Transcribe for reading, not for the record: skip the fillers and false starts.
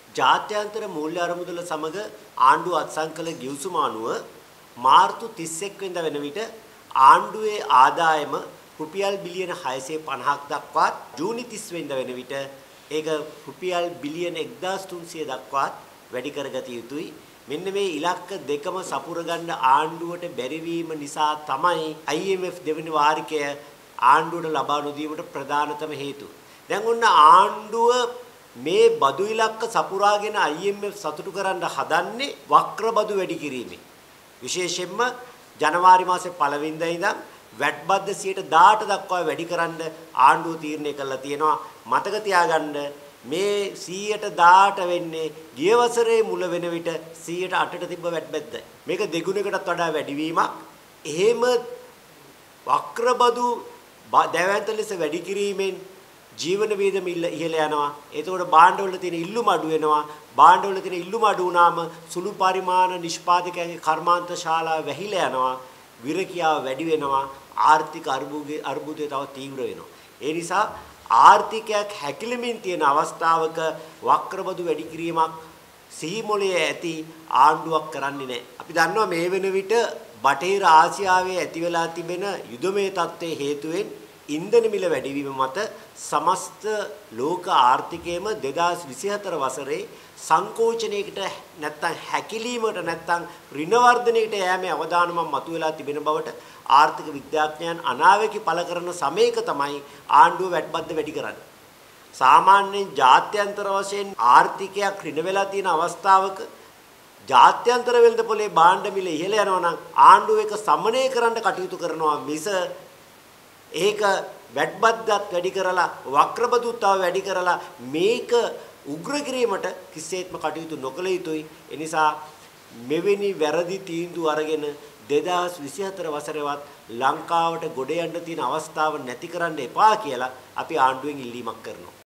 ජාත්‍යන්තර මූල්‍ය අරමුදල සමග ආණ්ඩුව අත්සන් කළ ගිවිසුම අනුව මාර්තු 31 වෙනිදා වෙන විට ආණ්ඩුවේ ආදායම රුපියල් බිලියන 650ක් දක්වාත් ජූනි 30 වෙනිදා වෙන විට ඒක රුපියල් බිලියන 1300 දක්වාත් වැඩි කරගත යුතුයි. මෙන්න මේ ඉලක්ක දෙකම සපුර ගන්න ආණ්ඩුවට බැරිවීම නිසා තමයි IMF දෙවෙනි වාරිකය ආණ්ඩුවට ලබා නොදීමට ප්‍රධානතම හේතුව. දැන් ඔන්න ආණ්ඩුව මේ බදු ඉලක්ක සපුරාගෙන IMF සතුටු කරන්න හදන්නේ වක්‍ර බදු වැඩි කිරීමෙන්. විශේෂයෙන්ම ජනවාරි මාසේ පළවෙනිදා ඉඳන් වැට් බද්ද 18% දක්වා වැඩි කරන්න ආණ්ඩුව තීරණය කළා තියෙනවා. මතක තියාගන්න මේ 118% වෙන්නේ ගිය වසරේ මුල වෙන විට 108ට තිබ්බ වැට් බද්දයි. මේක දෙගුණයකටත් වඩා වැඩිවීමක්. එහෙම වක්‍ර බදු දැවැන්ත ලෙස වැඩි කිරීමෙන් ජීවන වේදම ඉහළ යනවා. එතකොට භාණ්ඩවල තියෙන ඉල්ලුම අඩු වෙනවා. භාණ්ඩවල තියෙන ඉල්ලුම අඩු වුණාම සුළු පරිමාණ නිෂ්පාදකයන්ගේ කර්මාන්ත ශාලා වැහිලා යනවා. විරකියාව වැඩි වෙනවා. ආර්ථික අර්බුදය තව තීව්‍ර වෙනවා. ඒ නිසා ආර්ථිකයක් හැකිලෙමින් තියෙන අවස්ථාවක වක්‍රබදු වැඩි කිරීමක් සිහිමොලයේ ඇති ආණ්ඩුවක් කරන්නේ නැහැ. අපි දන්නවා මේ වෙන විට බටහිර ආසියාවේ ඇති වෙලා තිබෙන යුදමය තත්ත්වයේ හේතුවෙන් ඉන්ධන මිල වැඩිවීම මත සමස්ත ලෝක ආර්ථිකයේම 2024 වසරේ සංකෝචනයකට නැත්තම් හැකිලීමකට නැත්තම් ඍණ වර්ධනයකට යෑමේ අවදානමක් මතුවලා තිබෙන බවට ආර්ථික විද්‍යාඥයන් අනාවැකි පළ කරන සමයක තමයි ආණ්ඩුව වැට්බද්ද වැඩි කරන්නේ. සාමාන්‍යයෙන් ජාත්‍යන්තර වශයෙන් ආර්ථිකයක් ඍණ වෙලා තියෙන අවස්ථාවක ජාත්‍යන්තර වෙළඳපොලේ භාණ්ඩ මිල ඉහළ යනවා නම් ආණ්ඩුව ඒක සමනය කරන්න කටයුතු කරනවා මිස ඒක වැට්බද්දත් වැඩි කරලා වක්‍රබදුත් තව වැඩි කරලා මේක උග්‍ර කිරීමට කිසිසේත්ම කටයුතු නොකළ යුතුයි. ඒ නිසා මෙවැනි වැරදි තීන්දුව අරගෙන 2024 වසරේවත් ලංකාවට ගොඩ යන්න තියෙන අවස්ථාව නැති කරන්න එපා කියලා අපි ආණ්ඩුවෙන් ඉල්ලීමක් කරනවා.